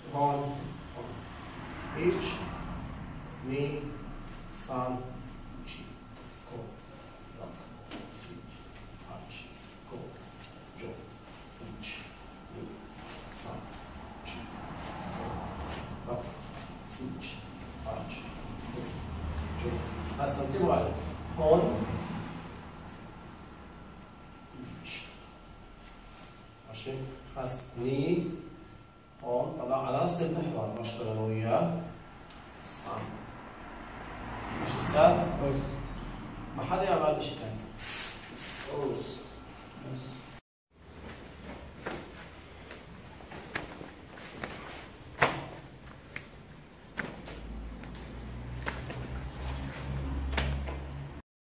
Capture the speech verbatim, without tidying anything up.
هون اتش مي سان جي كو را سي اتش كو جو اتش مي سان جي كو را سي اتش كو جو. هسه انتبهوا عليه هون اتش ماشي. هسه مي هون طلع على نفس المحور بشتغل انا وياه سان. ماشي استاذ؟ ما حدا يعمل شيء ثاني.